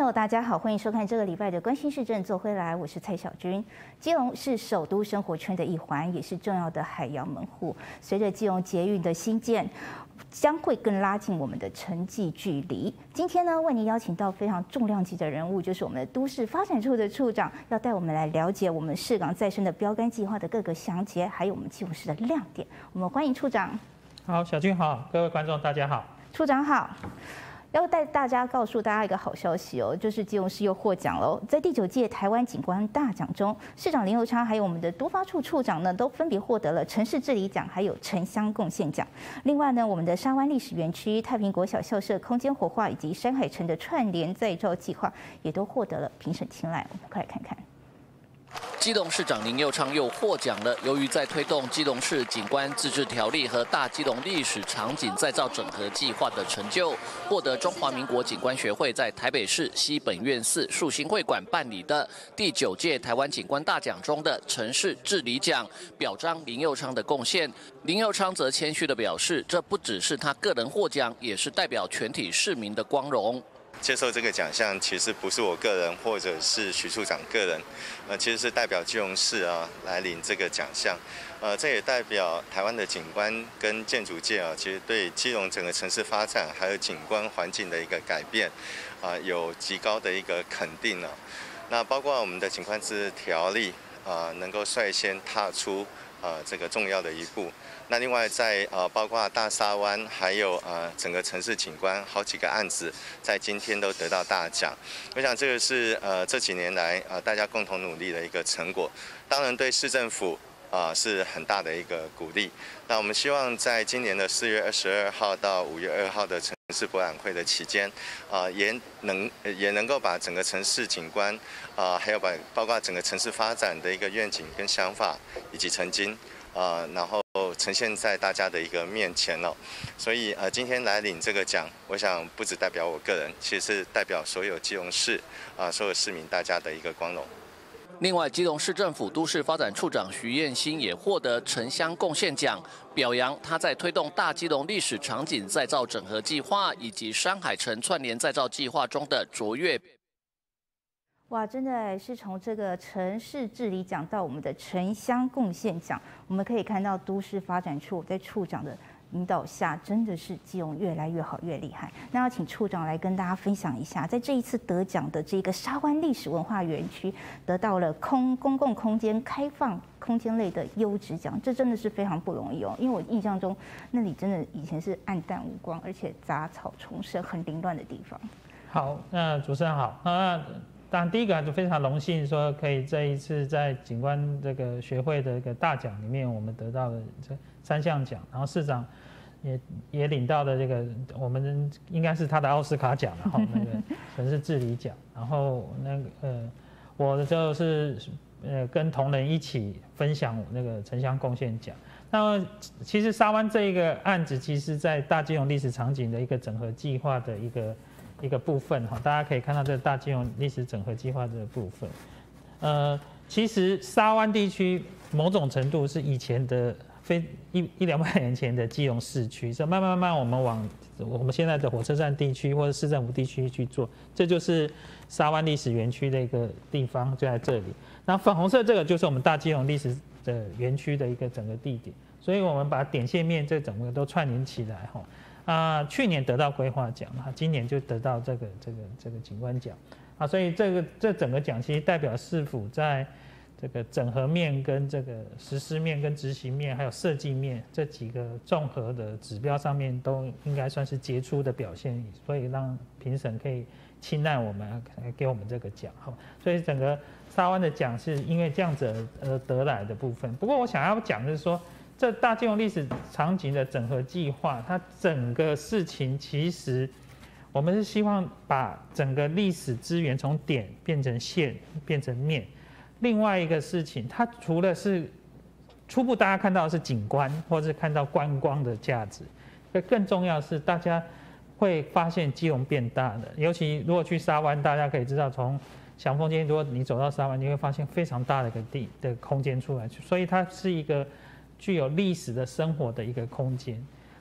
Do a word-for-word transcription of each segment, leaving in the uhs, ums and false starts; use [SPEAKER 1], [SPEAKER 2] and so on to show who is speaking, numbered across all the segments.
[SPEAKER 1] 友大家好，欢迎收看这个礼拜的关心市政做回来，我是蔡小军。基隆是首都生活圈的一环，也是重要的海洋门户。随着基隆捷运的兴建，将会更拉近我们的城际距离。今天呢，为您邀请到非常重量级的人物，就是我们的都市发展处的处长，要带我们来了解我们市港再生的标杆计划的各个详节，还有我们基隆市的亮点。我们欢迎处长。
[SPEAKER 2] 好，小军好，各位观众大家好。
[SPEAKER 1] 处长好。要带大家告诉大家一个好消息哦，就是基隆市又获奖喽！在第九届台湾景观大奖中，市长林右昌还有我们的都发处处长呢，都分别获得了城市治理奖，还有城乡贡献奖。另外呢，我们的沙湾历史园区、太平国小校舍空间活化以及山海城的串联再造计划，也都获得了评审青睐。我们快来看看。
[SPEAKER 3] 基隆市长林右昌又获奖了。由于在推动基隆市景观自治条例和大基隆历史场景再造整合计划的成就，获得中华民国景观学会在台北市西本院寺树兴会馆办理的第九届台湾景观大奖中的城市治理奖，表彰林右昌的贡献。林右昌则谦虚地表示，这不只是他个人获奖，也是代表全体市民的光荣。
[SPEAKER 4] 接受这个奖项其实不是我个人，或者是徐处长个人，呃，其实是代表基隆市啊来领这个奖项，呃，这也代表台湾的景观跟建筑界啊，其实对基隆整个城市发展还有景观环境的一个改变，啊、呃，有极高的一个肯定啊。那包括我们的景观自治条例啊、呃，能够率先踏出啊、呃、这个重要的一步。那另外在呃，包括大沙湾，还有呃整个城市景观好几个案子，在今天都得到大奖。我想这个是呃这几年来呃大家共同努力的一个成果。当然对市政府啊、呃、是很大的一个鼓励。那我们希望在今年的四月二十二号到五月二号的城市博览会的期间，啊、呃、也能也能够把整个城市景观啊、呃、还有把包括整个城市发展的一个愿景跟想法以及曾经。呃，然后呈现在大家的一个面前哦，所以呃，今天来领这个奖，我想不只代表我个人，其实是代表所有基隆市啊、呃、所有市民大家的一个光荣。
[SPEAKER 3] 另外，基隆市政府都市发展处长徐燕欣也获得城乡贡献奖，表扬他在推动大基隆历史场景再造整合计划以及山海城串联再造计划中的卓越。
[SPEAKER 1] 哇，真的是从这个城市治理奖到我们的城乡贡献奖，我们可以看到都市发展处在处长的引导下，真的是基隆越来越好，越厉害。那要请处长来跟大家分享一下，在这一次得奖的这个沙湾历史文化园区，得到了空公共空间开放空间类的优质奖，这真的是非常不容易哦。因为我印象中那里真的以前是暗淡无光，而且杂草丛生、很凌乱的地方。
[SPEAKER 2] 好，那主持人好，那。当然，第一个就非常荣幸说，可以这一次在景观这个学会的一个大奖里面，我们得到了这三项奖，然后市长也也领到了这个我们应该是他的奥斯卡奖，然后那个城市治理奖，然后那个呃，我就是呃跟同仁一起分享那个城乡贡献奖。那么其实沙湾这一个案子，其实在大基隆历史场景的一个整合计划的一个。一个部分哈，大家可以看到这个大基隆历史整合计划这个部分，呃，其实沙湾地区某种程度是以前的非一一两百年前的基隆市区，所以慢慢慢慢我们往我们现在的火车站地区或者市政府地区去做，这就是沙湾历史园区的一个地方就在这里。那粉红色这个就是我们大基隆历史的园区的一个整个地点，所以我们把点线面这整个都串联起来哈。啊，去年得到规划奖啊，今年就得到这个这个这个景观奖啊，所以这个这整个奖其实代表市府在这个整合面、跟这个实施面、跟执行面，还有设计面这几个综合的指标上面，都应该算是杰出的表现，所以让评审可以青睐我们，给我们这个奖哈。所以整个沙湾的奖是因为这样子而得来的部分。不过我想要讲的是说。这大基隆历史场景的整合计划，它整个事情其实，我们是希望把整个历史资源从点变成线，变成面。另外一个事情，它除了是初步大家看到的是景观，或是看到观光的价值，更重要的是大家会发现基隆变大的。尤其如果去沙湾，大家可以知道从祥丰街，如果你走到沙湾，你会发现非常大的一个地的空间出来，所以它是一个。具有历史的生活的一个空间，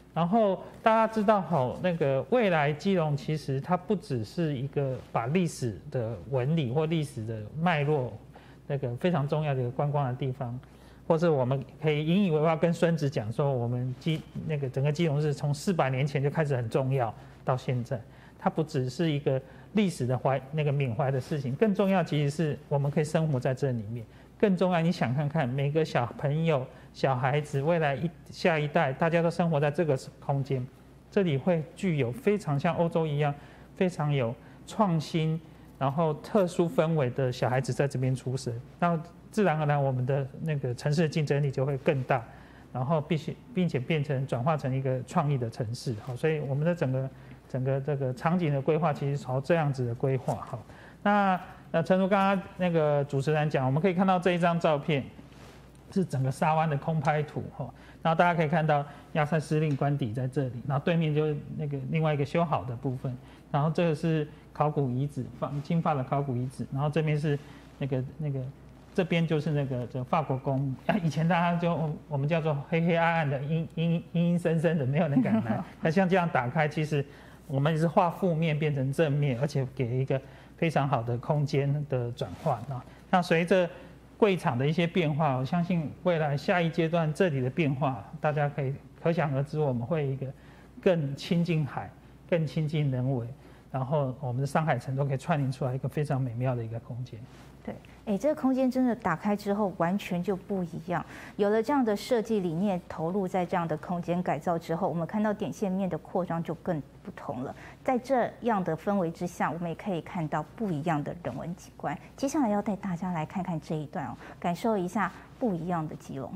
[SPEAKER 2] 然后大家知道哈，那个未来基隆其实它不只是一个把历史的纹理或历史的脉络那个非常重要的一个观光的地方，或是我们可以引以为傲跟孙子讲说，我们基那个整个基隆是从四百年前就开始很重要到现在，它不只是一个历史的怀那个缅怀的事情，更重要其实是我们可以生活在这里面。更重要，你想看看每个小朋友、小孩子，未来一下一代，大家都生活在这个空间，这里会具有非常像欧洲一样，非常有创新，然后特殊氛围的小孩子在这边出生，那自然而然我们的那个城市的竞争力就会更大，然后必须并且变成转化成一个创意的城市。好，所以我们的整个整个这个场景的规划，其实朝这样子的规划。好，那。那诚如刚刚那个主持人讲，我们可以看到这一张照片是整个沙湾的空拍图哈，然后大家可以看到亚塞司令官邸在这里，然后对面就是那个另外一个修好的部分，然后这个是考古遗址，金发的考古遗址，然后这边是那个那个这边就是那个这法国公墓啊，以前大家就我们叫做黑黑暗暗的、阴阴阴阴森森的，没有人敢来。那像这样打开，其实我们也是画负面变成正面，而且给一个非常好的空间的转换啊。那随着柜场的一些变化，我相信未来下一阶段这里的变化，大家可以可想而知，我们会一个更亲近海、更亲近人为，然后我们的山海城都可以串联出来一个非常美妙的一个空间。
[SPEAKER 1] 对，哎，这个空间真的打开之后完全就不一样。有了这样的设计理念投入在这样的空间改造之后，我们看到点线面的扩张就更不同了。在这样的氛围之下，我们也可以看到不一样的人文景观。接下来要带大家来看看这一段哦，感受一下不一样的基隆。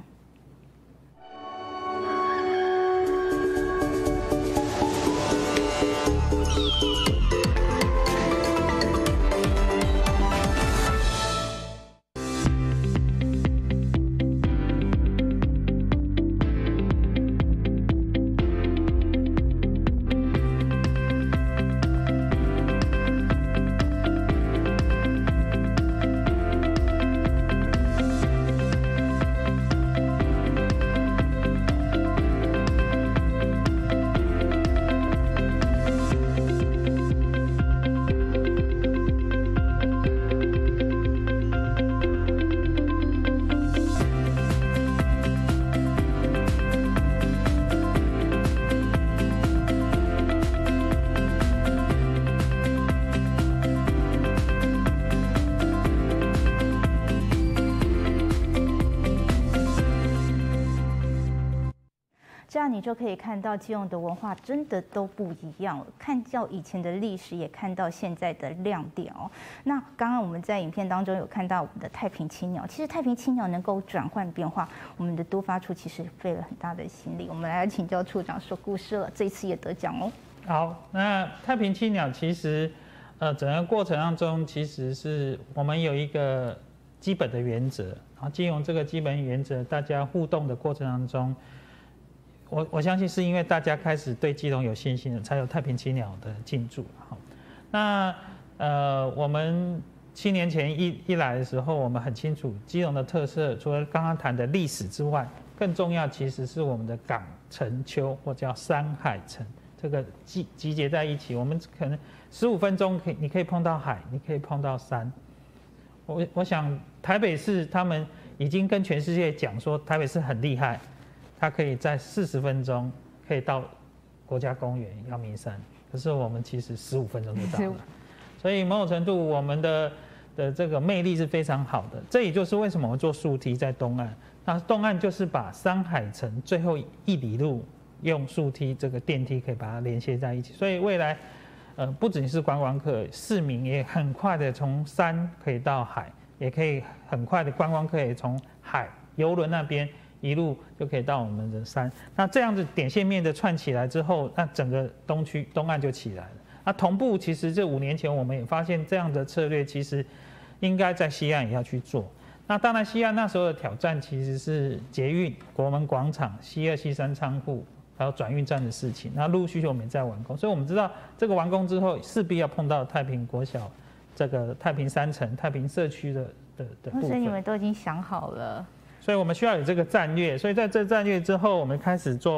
[SPEAKER 1] 这样你就可以看到基隆的文化真的都不一样了，看到以前的历史，也看到现在的亮点哦。那刚刚我们在影片当中有看到我们的太平青鸟，其实太平青鸟能够转换变化，我们的都发处其实费了很大的心力。我们来请教处长说故事了，这一次也得奖哦。
[SPEAKER 2] 好，那太平青鸟其实，呃，整个过程当中其实是我们有一个基本的原则，然后基隆这个基本原则，大家互动的过程当中。我我相信是因为大家开始对基隆有信心了，才有太平青鸟的进驻。好，那呃，我们七年前一一来的时候，我们很清楚基隆的特色，除了刚刚谈的历史之外，更重要其实是我们的港城丘或叫山海城，这个集集结在一起。我们可能十五分钟可以，你可以碰到海，你可以碰到山。我我想台北市他们已经跟全世界讲说，台北市很厉害。它可以在四十分钟可以到国家公园阳明山，可是我们其实十五分钟就到了，所以某种程度我们的的这个魅力是非常好的。这也就是为什么我做树梯在东岸，那东岸就是把山海城最后一里路用树梯这个电梯可以把它连接在一起，所以未来呃不仅是观光客，市民也很快的从山可以到海，也可以很快的观光客也从海邮轮那边。一路就可以到我们的山，那这样子点线面的串起来之后，那整个东区东岸就起来了。那同步，其实这五年前我们也发现这样的策略，其实应该在西岸也要去做。那当然，西岸那时候的挑战其实是捷运、国门广场、西二、西三仓库，还有转运站的事情。那陆续我们也在完工，所以我们知道这个完工之后，势必要碰到太平国小、这个太平山城、太平社区的的的部分。
[SPEAKER 1] 所以你们都已经想好了。
[SPEAKER 2] 所以我们需要有这个战略，所以在这战略之后，我们开始做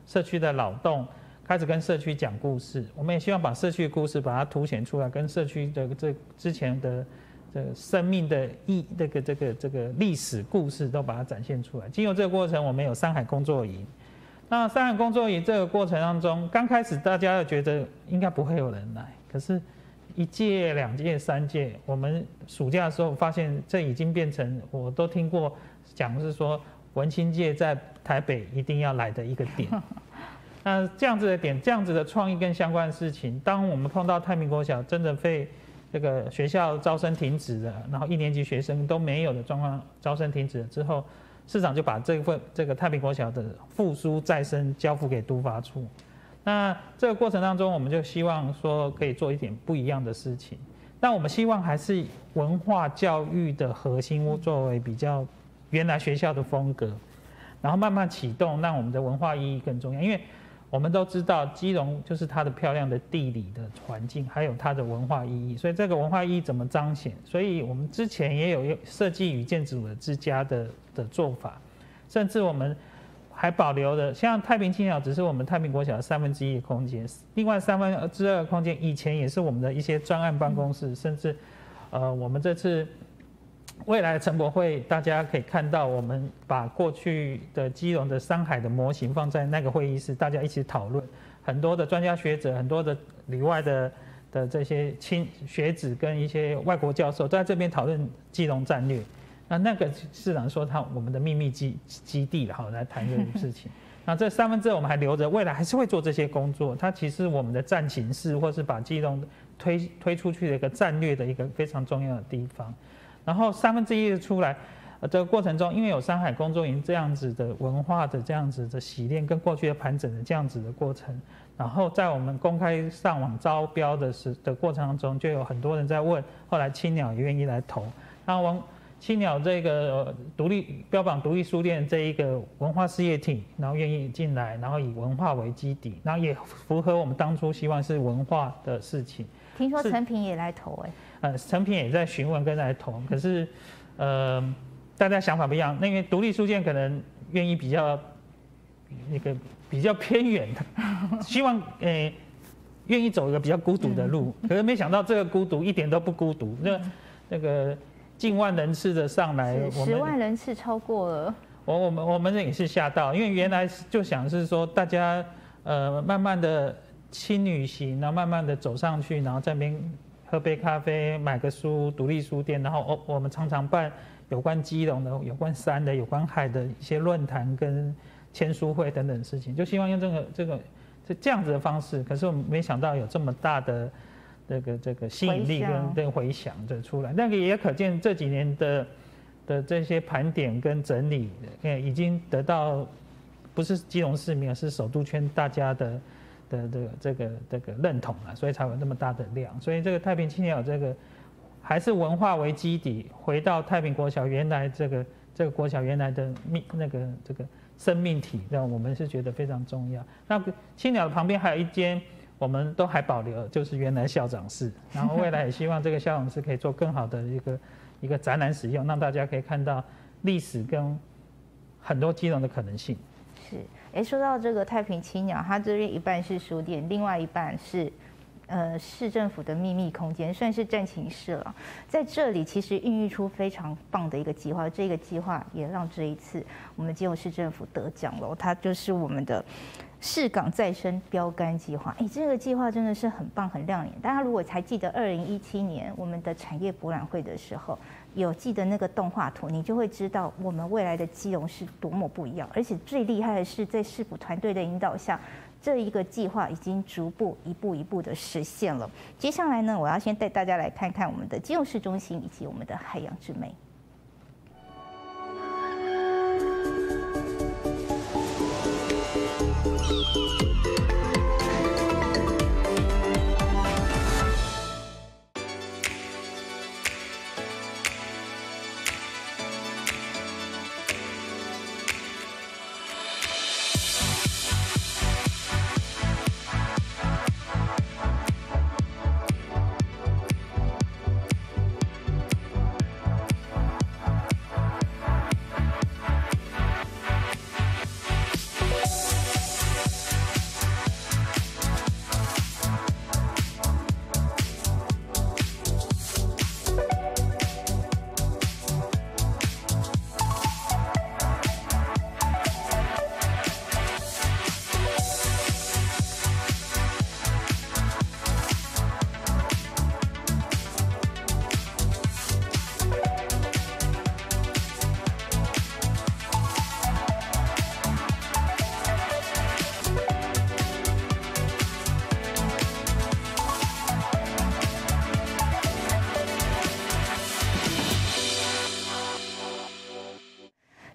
[SPEAKER 2] 社区的劳动，开始跟社区讲故事。我们也希望把社区的故事把它凸显出来，跟社区的这之前的这个生命的意这个这个这个历史故事都把它展现出来。经由这个过程，我们有山海工作营。那山海工作营这个过程当中，刚开始大家觉得应该不会有人来，可是一届、两届、三届，我们暑假的时候发现，这已经变成我都听过讲是说，文青界在台北一定要来的一个点。那这样子的点，这样子的创意跟相关的事情，当我们碰到太平国小真的被这个学校招生停止了，然后一年级学生都没有的状况，招生停止了之后，市长就把这份这个太平国小的复苏再生交付给都发处。那这个过程当中，我们就希望说可以做一点不一样的事情。但我们希望还是文化教育的核心作为比较原来学校的风格，然后慢慢启动，让我们的文化意义更重要。因为我们都知道基隆就是它的漂亮的地理的环境，还有它的文化意义，所以这个文化意义怎么彰显？所以我们之前也有设计与建筑的之家的的做法，甚至我们还保留了像太平青鸟只是我们太平国小的三分之一的空间，另外三分之二的空间以前也是我们的一些专案办公室，甚至呃我们这次未来的城博会，大家可以看到，我们把过去的基隆的山海的模型放在那个会议室，大家一起讨论。很多的专家学者，很多的里外的的这些亲学子跟一些外国教授都在这边讨论基隆战略。那那个市长说他我们的秘密基基地了，好来谈这个事情。那这三分之二我们还留着，未来还是会做这些工作。它其实我们的战情室，或是把基隆推推出去的一个战略的一个非常重要的地方。然后三分之一的出来，呃，这个过程中，因为有山海工作营这样子的文化的这样子的洗练，跟过去的盘整的这样子的过程，然后在我们公开上网招标的时的过程当中，就有很多人在问，后来青鸟也愿意来投。那王青鸟这个独立标榜独立书店这一个文化事业体，然后愿意进来，然后以文化为基底，然后也符合我们当初希望是文化的事情。
[SPEAKER 1] 听说陈平也来投哎、欸。
[SPEAKER 2] 呃，陈平也在询问跟来投，可是，呃，大家想法不一样。那个独立书店可能愿意比较那个比较偏远的，希望呃愿意走一个比较孤独的路。可是没想到这个孤独一点都不孤独，那那个近万人次的上来，我们
[SPEAKER 1] 十万人次超过了。
[SPEAKER 2] 我我们我们也是吓到，因为原来就想是说大家呃慢慢的轻旅行，然后慢慢的走上去，然后在那边喝杯咖啡，买个书，独立书店，然后我我们常常办有关基隆的、有关山的、有关海的一些论坛跟签书会等等事情，就希望用这个这个是这样子的方式。可是我们没想到有这么大的这个这个吸引力跟这个回响的出来，那个也可见这几年的的这些盘点跟整理，呃，已经得到不是基隆市民，而是首都圈大家的。的这个这个这个认同啊，所以才有那么大的量。所以这个太平青鸟这个还是文化为基底，回到太平国小原来这个这个国小原来的命那个这个生命体，让我们是觉得非常重要。那青鸟的旁边还有一间，我们都还保留，就是原来校长室。然后未来也希望这个校长室可以做更好的一个一个展览使用，让大家可以看到历史跟很多基隆的可能性。
[SPEAKER 1] 是，哎，说到这个太平青鸟，它这边一半是书店，另外一半是呃市政府的秘密空间，算是战情室了。在这里其实孕育出非常棒的一个计划，这个计划也让这一次我们基隆市政府得奖了，它就是我们的市港再生标杆计划。哎，这个计划真的是很棒很亮眼。大家如果还记得二零一七年我们的产业博览会的时候，有记得那个动画图，你就会知道我们未来的基隆是多么不一样。而且最厉害的是，在市府团队的引导下，这一个计划已经逐步一步一步的实现了。接下来呢，我要先带大家来看看我们的基隆市中心以及我们的海洋之美。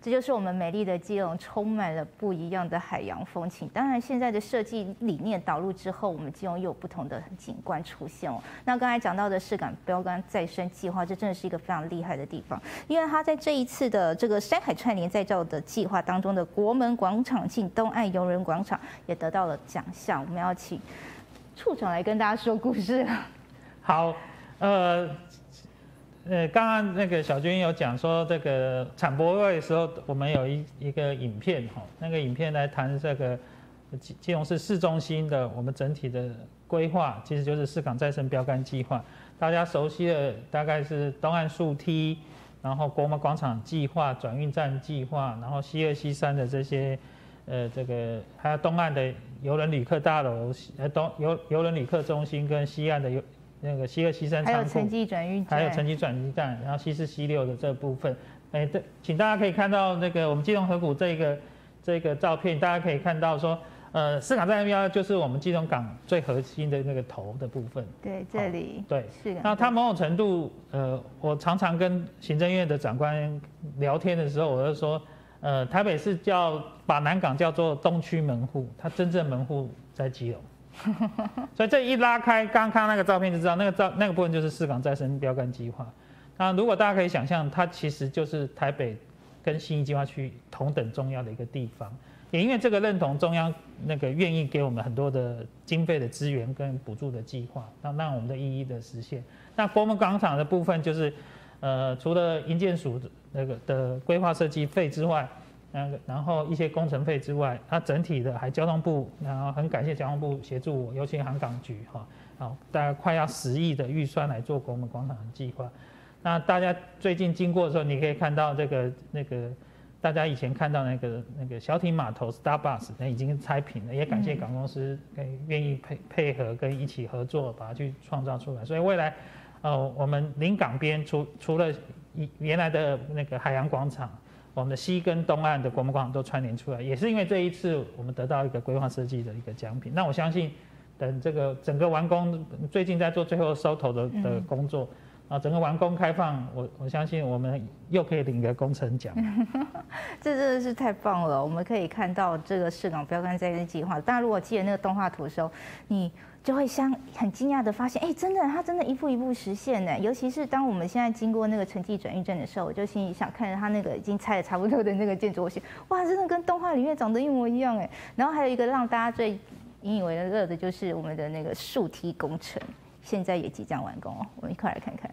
[SPEAKER 1] 这就是我们美丽的基隆，充满了不一样的海洋风情。当然，现在的设计理念导入之后，我们基隆又有不同的景观出现哦。那刚才讲到的市港标杆再生计划，这真的是一个非常厉害的地方，因为它在这一次的这个山海串联再造的计划当中的国门广场暨东岸游人广场也得到了奖项。我们要请处长来跟大家说故事。
[SPEAKER 2] 好，呃。呃，刚刚那个小军有讲说，这个产博会的时候，我们有一一个影片哈，那个影片来谈这个基基隆市市中心的我们整体的规划，其实就是市港再生标杆计划。大家熟悉的大概是东岸树梯，然后国门广场计划、转运站计划，然后西二西三的这些呃这个还有东岸的邮轮旅客大楼，呃东邮邮轮旅客中心跟西岸的邮。那个西二西三仓库，
[SPEAKER 1] 还有城际转运站，
[SPEAKER 2] 还有城际转运站，然后西四西六的这部分，哎，对，请大家可以看到那个我们基隆河谷这个这个照片，大家可以看到说，呃，市港再生标就是我们基隆港最核心的那个头的部分。
[SPEAKER 1] 对，这里。
[SPEAKER 2] 对，
[SPEAKER 1] 是。
[SPEAKER 2] 那它某种程度，呃，我常常跟行政院的长官聊天的时候，我就说，呃，台北市叫把南港叫做东区门户，它真正门户在基隆。所以这一拉开，刚刚看到那个照片就知道，那个照那个部分就是市港再生标杆计划。那如果大家可以想象，它其实就是台北跟信义计划区同等重要的一个地方。也因为这个认同，中央那个愿意给我们很多的经费的资源跟补助的计划，那让我们的一一的实现。那国门广场的部分就是，呃，除了营建署那个的规划设计费之外。那个，然后一些工程费之外，它整体的还交通部，然后很感谢交通部协助我，尤其航港局哈，好，大概快要十亿的预算来做国门广场的计划。那大家最近经过的时候，你可以看到这个那个大家以前看到那个那个小艇码头 Starbus 那已经拆平了，也感谢港公司愿意配配合跟一起合作，把它去创造出来。所以未来，呃，我们临港边除除了原来的那个海洋广场。我们的西跟东岸的国门广场都串联出来，也是因为这一次我们得到一个规划设计的一个奖品。那我相信，等这个整个完工，最近在做最后收头的的工作，啊，整个完工开放，我我相信我们又可以领个工程奖。
[SPEAKER 1] 这真的是太棒了！我们可以看到这个市港标杆再生计划。大家如果记得那个动画图的时候，你就会相很惊讶的发现，哎，真的，它真的一步一步实现呢。尤其是当我们现在经过那个城际转运站的时候，我就心里想，看着它那个已经拆的差不多的那个建筑，我想，哇，真的跟动画里面长得一模一样哎。然后还有一个让大家最引以为乐的就是我们的那个树梯工程，现在也即将完工哦。我们一块来看看。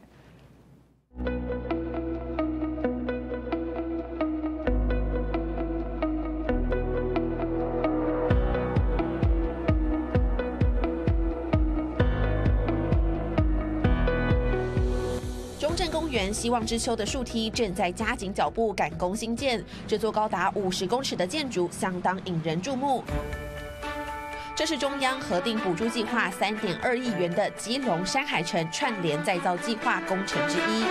[SPEAKER 5] 中正公园希望之丘的树梯正在加紧脚步赶工兴建，这座高达五十公尺的建筑相当引人注目。这是中央核定补助计划三点二亿元的基隆山海城串联再造计划工程之一。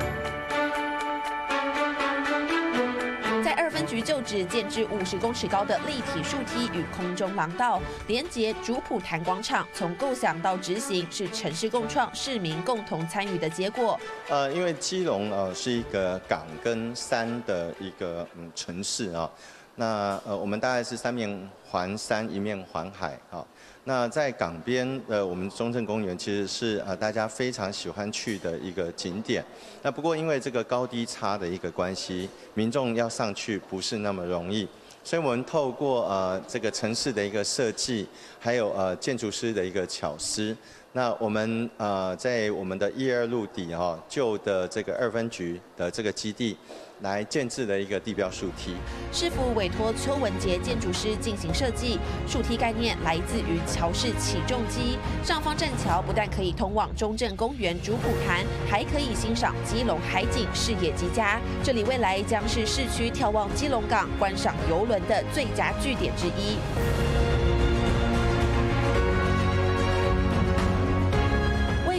[SPEAKER 5] 在二分局旧址建置五十公尺高的立体树梯与空中廊道，连接主普坛广场。从构想到执行，是城市共创、市民共同参与的结果。
[SPEAKER 4] 呃，因为基隆呃是一个港跟山的一个嗯城市啊。那呃，我们大概是三面环山，一面环海啊。那在港边，呃，我们中正公园其实是呃大家非常喜欢去的一个景点。那不过因为这个高低差的一个关系，民众要上去不是那么容易。所以我们透过呃这个城市的一个设计，还有呃建筑师的一个巧思，那我们呃在我们的一二路底哈、哦、旧的这个二分局的这个基地，来建制了一个地标树梯。
[SPEAKER 5] 市府委托邱文杰建筑师进行设计，树梯概念来自于桥式起重机，上方栈桥不但可以通往中正公园主普坛，还可以欣赏基隆海景，视野极佳。这里未来将是市区眺望基隆港、观赏邮轮的最佳据点之一。位于一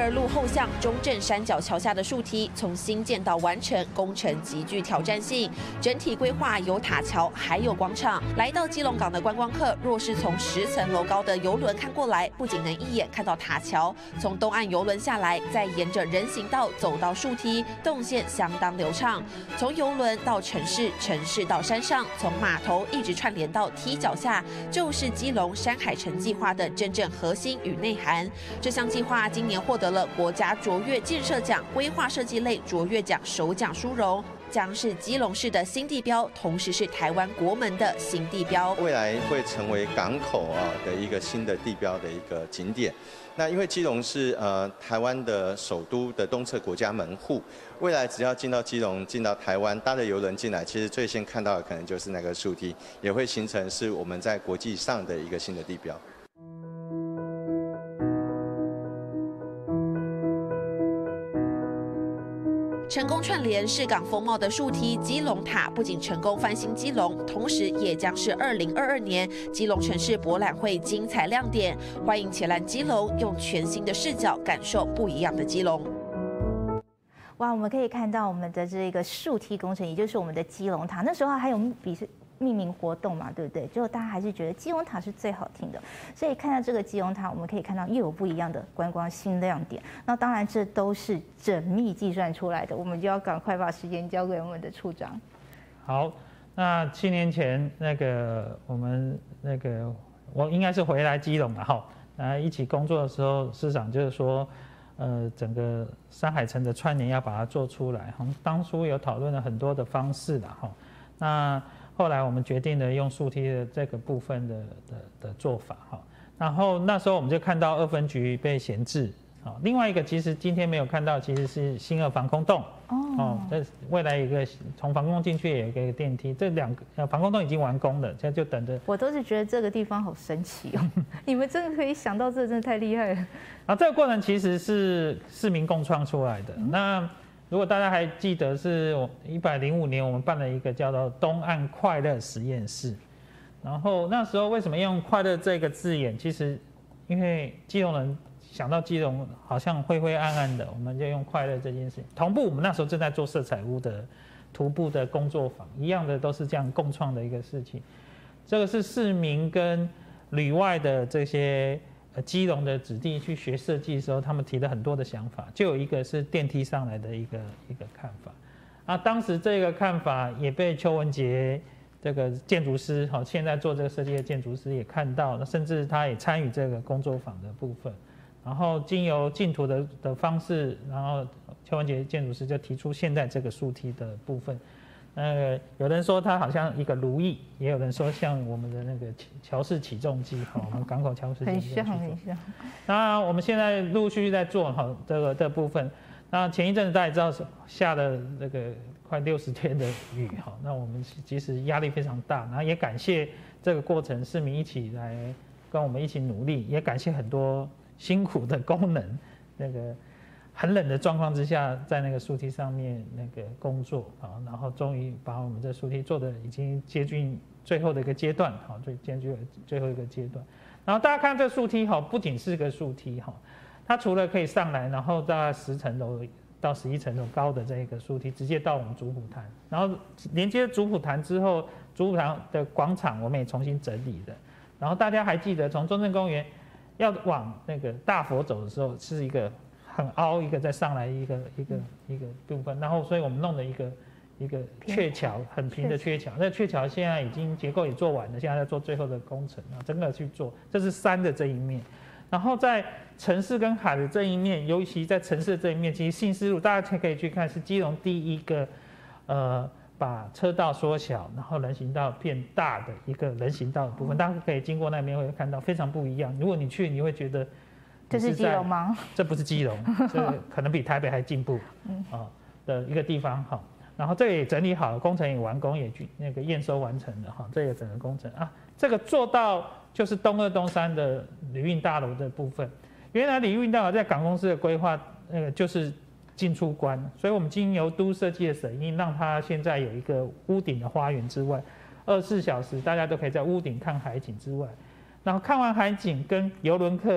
[SPEAKER 5] 二路后巷中正山脚桥下的树梯，从新建到完成，工程极具挑战性。整体规划有塔桥，还有广场。来到基隆港的观光客，若是从十层楼高的邮轮看过来，不仅能一眼看到塔桥，从东岸邮轮下来，再沿着人行道走到树梯，动线相当流畅。从邮轮到城市，城市到山上，从码头一直串联到梯脚下，就是基隆山海城计划的真正核心与内涵。这项计划今年获得了国家卓越建设奖规划设计类卓越奖首奖殊荣，将是基隆市的新地标，同时是台湾国门的新地标。
[SPEAKER 6] 未来会成为港口啊的一个新的地标的一个景点。那因为基隆是呃台湾的首都的东侧国家门户，未来只要进到基隆、进到台湾，搭着邮轮进来，其实最先看到的可能就是那个树梯，也会形成是我们在国际上的一个新的地标。
[SPEAKER 5] 成功串联市港风貌的树梯基隆塔，不仅成功翻新基隆，同时也将是二零二二年基隆城市博览会精彩亮点。欢迎前来基隆，用全新的视角感受不一样的基隆。
[SPEAKER 1] 哇，我们可以看到我们的这个树梯工程，也就是我们的基隆塔，那时候还有比是。命名活动嘛，对不对？结果大家还是觉得基隆塔是最好听的，所以看到这个基隆塔，我们可以看到又有不一样的观光新亮点。那当然，这都是缜密计算出来的，我们就要赶快把时间交给我们的处长。
[SPEAKER 2] 好，那七年前那个我们那个我应该是回来基隆了哈，那一起工作的时候，市长就是说，呃，整个山海城的串联要把它做出来。我们当初有讨论了很多的方式了哈，那。后来我们决定了用树梯的这个部分的的的做法哈，然后那时候我们就看到二分局被闲置啊，另外一个其实今天没有看到，其实是新二防空洞哦，这未来一个从防空洞进去也有一个电梯，这两个呃防空洞已经完工了，现在就等着。
[SPEAKER 1] 我都是觉得这个地方好神奇哦，你们真的可以想到这，真的太厉害了。
[SPEAKER 2] 啊，这个过程其实是市民共创出来的，嗯、那。如果大家还记得，是一百零五年我们办了一个叫做东岸快乐实验室，然后那时候为什么用快乐这个字眼？其实因为基隆人想到基隆好像灰灰暗暗的，我们就用快乐这件事情。同步我们那时候正在做色彩屋的徒步的工作坊，一样的都是这样共创的一个事情。这个是市民跟旅外的这些。呃，基隆的子弟去学设计的时候，他们提了很多的想法，就有一个是电梯上来的一个一个看法，啊，当时这个看法也被邱文杰这个建筑师，好，现在做这个设计的建筑师也看到了，甚至他也参与这个工作坊的部分，然后经由竞图的的方式，然后邱文杰建筑师就提出现在这个树梯的部分。呃，有人说它好像一个如意，也有人说像我们的那个桥式起重机，哈，我们港口桥式起重机。很像，很像。那我们现在陆续在做哈这个这部分。那前一阵子大家也知道下了这个快六十天的雨哈，那我们其实压力非常大，然后也感谢这个过程市民一起来跟我们一起努力，也感谢很多辛苦的工人那个。很冷的状况之下，在那个树梯上面那个工作啊，然后终于把我们这树梯做的已经接近最后的一个阶段，好，最接近最后一个阶段。然后大家看这树梯哈，不仅是个树梯哈，它除了可以上来，然后大概十层楼到十一层楼高的这个树梯，直接到我们主普坛，然后连接主普坛之后，主普坛的广场我们也重新整理的。然后大家还记得从中正公园要往那个大佛走的时候，是一个。很凹一个再上来一个一个一个部分，然后所以我们弄了一个一个鹊桥，很平的鹊桥。那鹊桥现在已经结构也做完了，现在在做最后的工程啊，真的去做。这是山的这一面，然后在城市跟海的这一面，尤其在城市的这一面，其实信思路大家可以去看，是基隆第一个呃把车道缩小，然后人行道变大的一个人行道的部分，大家可以经过那边会看到非常不一样。如果你去，你会觉得。
[SPEAKER 1] 这是基隆吗？
[SPEAKER 2] 这不是基隆，这可能比台北还进步啊的一个地方哈。然后这也整理好了，工程也完工，也那个验收完成了哈。这个整个工程啊，这个做到就是东二东三的旅运大楼的部分。原来旅运大楼在港公司的规划，那个就是进出关，所以我们经由都设计的审议，让它现在有一个屋顶的花园之外，二十四小时大家都可以在屋顶看海景之外，然后看完海景跟邮轮客。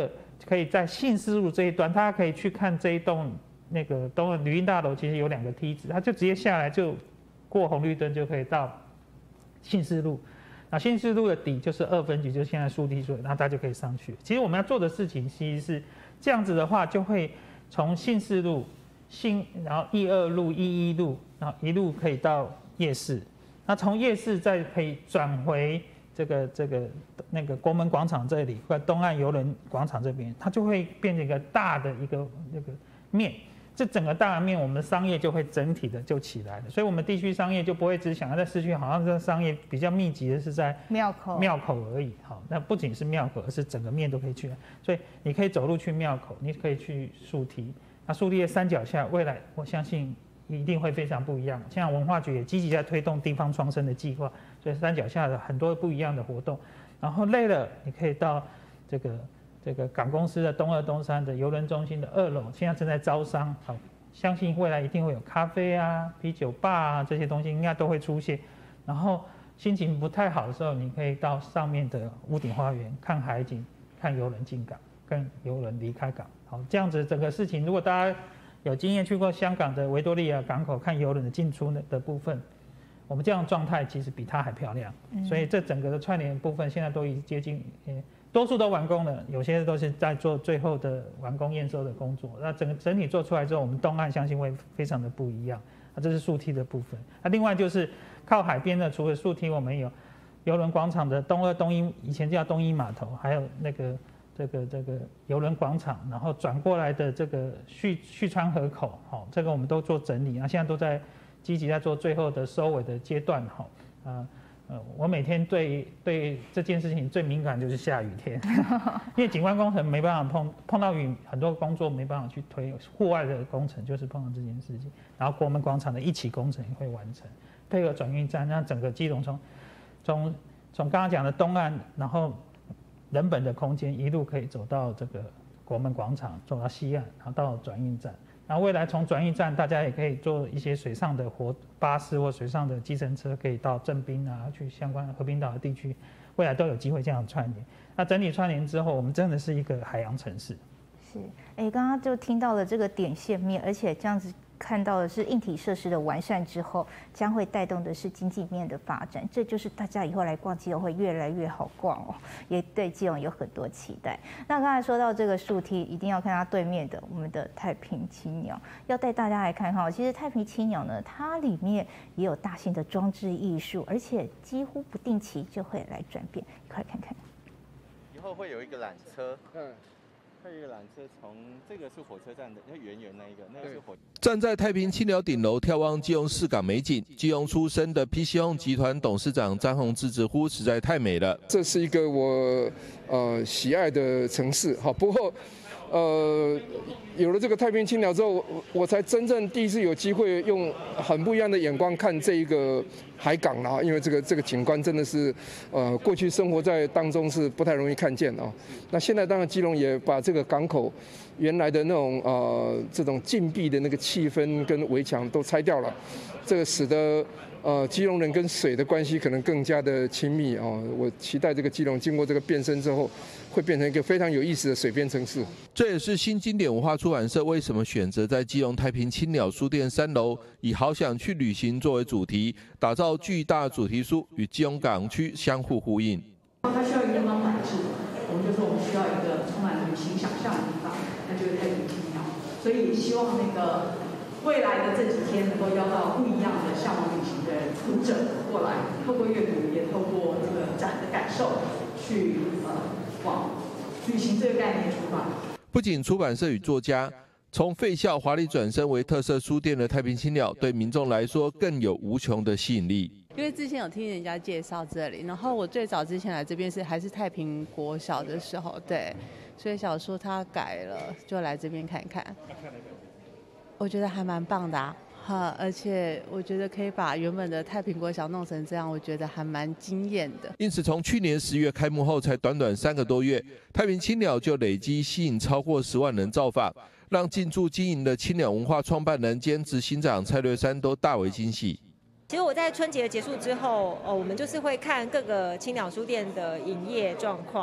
[SPEAKER 2] 可以在信思路这一端，大家可以去看这一栋那个东旅运大楼，其实有两个梯子，它就直接下来就过红绿灯就可以到信思路。那信思路的底就是二分局，就是现在树梯所，然后大家就可以上去。其实我们要做的事情其实是这样子的话，就会从信四路、信，然后一二路、一一路，然后一路可以到夜市。那从夜市再可以转回这个这个那个国门广场这里，或东岸邮轮广场这边，它就会变成一个大的一个那个面。这整个大的面，我们商业就会整体的就起来了，所以我们地区商业就不会只想要在市区，好像这商业比较密集的是在
[SPEAKER 1] 庙口
[SPEAKER 2] 庙口而已。好，那不仅是庙口，而是整个面都可以去，所以你可以走路去庙口，你可以去树梯。那树梯的山脚下，未来我相信一定会非常不一样。像文化局也积极在推动地方创生的计划，所以山脚下的很多不一样的活动。然后累了，你可以到这个。这个港公司的东二东三的邮轮中心的二楼，现在正在招商，好，相信未来一定会有咖啡啊、啤酒吧啊这些东西应该都会出现。然后心情不太好的时候，你可以到上面的屋顶花园看海景、看邮轮进港、跟邮轮离开港。好，这样子整个事情，如果大家有经验去过香港的维多利亚港口看邮轮的进出的部分，我们这样的状态其实比它还漂亮。嗯、所以这整个的串联部分现在都已经接近，呃多数都完工了，有些都是在做最后的完工验收的工作。那整个整体做出来之后，我们东岸相信会非常的不一样。啊，这是树梯的部分。那另外就是靠海边的，除了树梯，我们有邮轮广场的东二东一，以前叫东一码头，还有那个这个这个邮轮广场，然后转过来的这个旭旭川河口，好，这个我们都做整理，啊，现在都在积极在做最后的收尾的阶段，好，啊。呃，我每天对对这件事情最敏感就是下雨天，因为景观工程没办法碰碰到雨，很多工作没办法去推。户外的工程就是碰到这件事情，然后国门广场的一期工程也会完成，配合转运站，让整个基隆从从从刚刚讲的东岸，然后人本的空间一路可以走到这个国门广场，走到西岸，然后到转运站。然后未来从转运站，大家也可以做一些水上的活巴士或水上的计程车，可以到正滨啊，去相关和平岛的地区，未来都有机会这样串联。那整体串联之后，我们真的是一个海洋城市。
[SPEAKER 1] 是，哎，刚刚就听到了这个点线面，而且这样子看到的是硬体设施的完善之后，将会带动的是经济面的发展，这就是大家以后来逛基隆会越来越好逛哦，也对基隆有很多期待。那刚才说到这个树梯，一定要看它对面的我们的太平青鸟，要带大家来看看。其实太平青鸟呢，它里面也有大型的装置艺术，而且几乎不定期就会来转变，一块看看。
[SPEAKER 6] 以后会有一个缆车，嗯。会有一个缆车从这个是火车站的，那圆圆那一个，那个是火。
[SPEAKER 7] 站在太平青鸟顶楼眺望基隆市港美景，基隆出身的 P C Home 集团董事长张宏志直呼实在太美了。
[SPEAKER 8] 这是一个我呃喜爱的城市，好，不过呃有了这个太平青鸟之后，我我才真正第一次有机会用很不一样的眼光看这一个海港啦，因为这个这个景观真的是，呃，过去生活在当中是不太容易看见哦。那现在当然基隆也把这个港口原来的那种呃这种禁闭的那个气氛跟围墙都拆掉了，这个使得呃基隆人跟水的关系可能更加的亲密哦。我期待这个基隆经过这个变身之后，会变成一个非常有意思的水边城市。
[SPEAKER 7] 这也是新经典文化出版社为什么选择在基隆太平青鸟书店三楼，以好想去旅行作为主题，打造巨大主题书与基隆港区相互呼应。
[SPEAKER 9] 它需要一个地方摆置，我们就说我们需要一个充满旅行想象的地方，那就是太平青鸟。所以也希望那个未来的这几天能够邀到不一样的向往旅行的读者过来，透过阅读，也透过这个展的感受，去呃往旅行这个概念出发。
[SPEAKER 7] 不仅出版社与作家。从废校华丽转身为特色书店的太平青鸟，对民众来说更有无穷的吸引力。
[SPEAKER 10] 因为之前有听人家介绍这里，然后我最早之前来这边是还是太平国小的时候，对，所以想说它改了，就来这边看看。我觉得还蛮棒的啊，哈，而且我觉得可以把原本的太平国小弄成这样，我觉得还蛮惊艳的。
[SPEAKER 7] 因此，从去年十月开幕后，才短短三个多月，太平青鸟就累积吸引超过十万人造访。让进驻经营的青鸟文化创办人兼执行长蔡略珊都大为惊喜。
[SPEAKER 11] 其实我在春节结束之后，呃，我们就是会看各个青鸟书店的营业状况。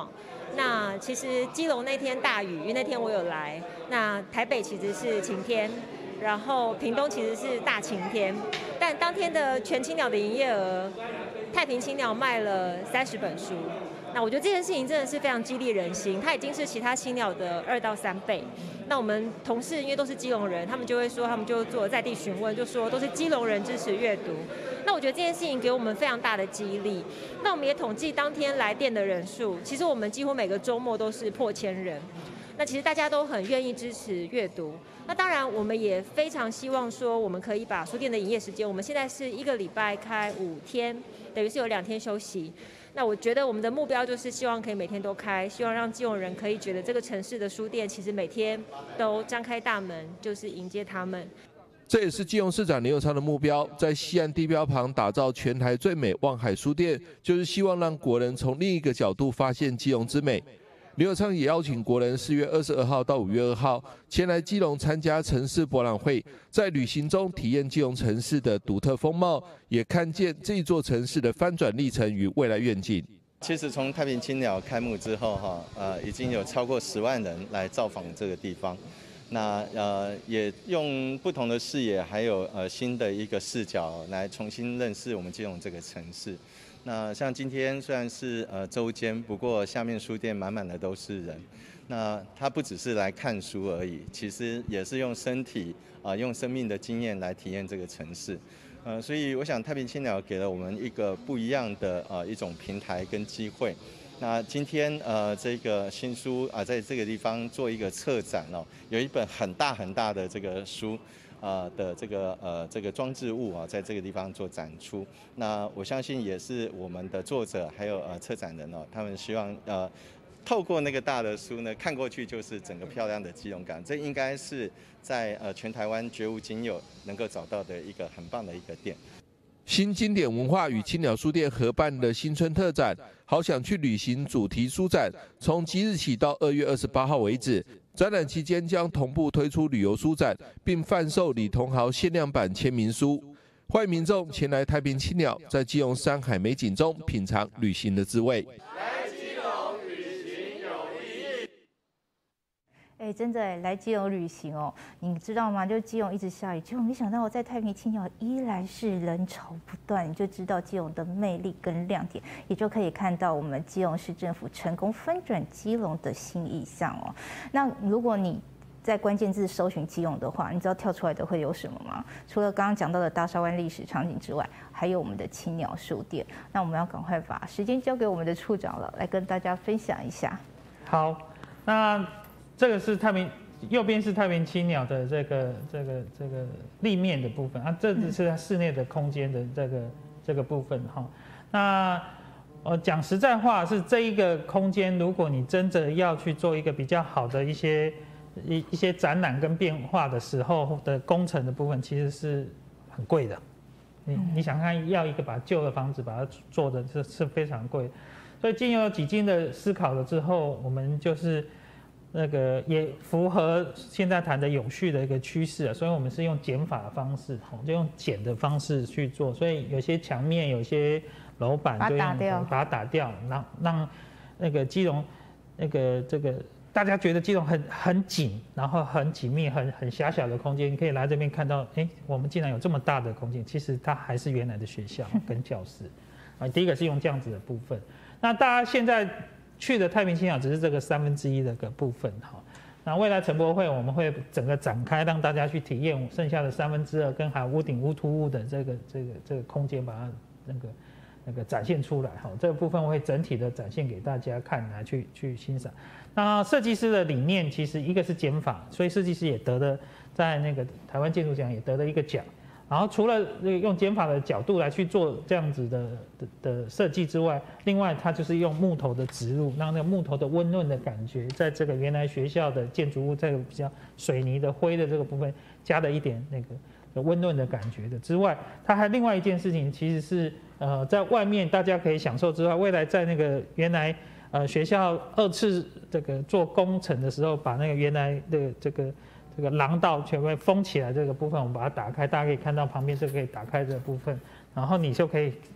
[SPEAKER 11] 那其实基隆那天大雨，因为那天我有来。那台北其实是晴天，然后屏东其实是大晴天。但当天的全青鸟的营业额，太平青鸟卖了三十本书。那我觉得这件事情真的是非常激励人心，它已经是其他青鸟的二到三倍。那我们同事因为都是基隆人，他们就会说，他们就做在地询问，就说都是基隆人支持阅读。那我觉得这件事情给我们非常大的激励。那我们也统计当天来店的人数，其实我们几乎每个周末都是破千人。那其实大家都很愿意支持阅读。那当然，我们也非常希望说，我们可以把书店的营业时间，我们现在是一个礼拜开五天，等于是有两天休息。那我觉得我们的目标就是希望可以每天都开，希望让基隆人可以觉得这个城市的书店其实每天都张开大门，就是迎接他们。
[SPEAKER 7] 这也是基隆市长林右昌的目标，在西岸地标旁打造全台最美望海书店，就是希望让国人从另一个角度发现基隆之美。林右昌也邀请国人四月二十二号到五月二号前来基隆参加城市博览会，在旅行中体验基隆城市的独特风貌，也看见这一座城市的翻转历程与未来愿景。
[SPEAKER 6] 其实从太平青鸟开幕之后，哈，呃，已经有超过十万人来造访这个地方。那呃，也用不同的视野，还有呃新的一个视角来重新认识我们基隆这个城市。那像今天虽然是呃周间，不过下面书店满满的都是人。那他不只是来看书而已，其实也是用身体啊、呃，用生命的经验来体验这个城市。呃，所以我想太平青鸟给了我们一个不一样的呃一种平台跟机会。那今天呃这个新书啊、呃，在这个地方做一个策展哦，有一本很大很大的这个书。呃的这个呃这个装置物啊，在这个地方做展出。那我相信也是我们的作者还有呃策展人哦，他们希望呃透过那个大的书呢，看过去就是整个漂亮的基隆港。这应该是在呃全台湾绝无仅有能够找到的一个很棒的一个店。
[SPEAKER 7] 新经典文化与青鸟书店合办的新春特展“好想去旅行”主题书展，从即日起到二月二十八号为止。展览期间将同步推出旅游书展，并贩售李同豪限量版签名书。欢迎民众前来太平青鸟，在基隆山海美景中品尝旅行的滋味。
[SPEAKER 1] 来基隆旅行有意义。哎，真的来基隆旅行哦，你知道吗？就基隆一直下雨，结果没想到我在太平青鸟依然是人潮不断，你就知道基隆的魅力跟亮点，也就可以看到我们基隆市政府成功翻转基隆的新意象哦。那如果你在关键字搜寻基隆的话，你知道跳出来的会有什么吗？除了刚刚讲到的大沙湾历史场景之外，还有我们的青鸟书店。那我们要赶快把时间交给我们的处长了，来跟大家分享一下。
[SPEAKER 2] 好，那这个是太平，右边是太平青鸟的这个这个这个立面的部分啊，这只是它室内的空间的这个这个部分哈。那呃讲实在话，是这一个空间，如果你真的要去做一个比较好的一些一一些展览跟变化的时候的工程的部分，其实是很贵的。你你想看，要一个把旧的房子把它做的是是非常贵，所以经由几经的思考了之后，我们就是那个也符合现在谈的永续的一个趋势啊，所以我们是用减法的方式，就用减的方式去做，所以有些墙面、有些楼板就用把它打掉，让让那个基隆那个这个大家觉得基隆很很紧，然后很紧密、很很狭小的空间，你可以来这边看到，哎，我们竟然有这么大的空间，其实它还是原来的学校跟教室啊。第一个是用这样子的部分，那大家现在去的太平青鸟只是这个三分之一的个部分哈。那未来城博会我们会整个展开，让大家去体验剩下的三分之二跟还有屋顶屋突兀的这个这个这个空间，把它那个那个展现出来哈。这个部分会整体的展现给大家看，来去去欣赏。那设计师的理念其实一个是减法，所以设计师也得了在那个台湾建筑奖也得了一个奖。然后除了用减法的角度来去做这样子的的的设计之外，另外它就是用木头的植入，让那个木头的温润的感觉，在这个原来学校的建筑物这个比较水泥的灰的这个部分加了一点那个温润的感觉的之外，它还另外一件事情其实是呃在外面大家可以享受之外，未来在那个原来呃学校二次这个做工程的时候，把那个原来的这个这个廊道全部封起来，这个部分我们把它打开，大家可以看到旁边这个可以打开这个部分，然后你就可以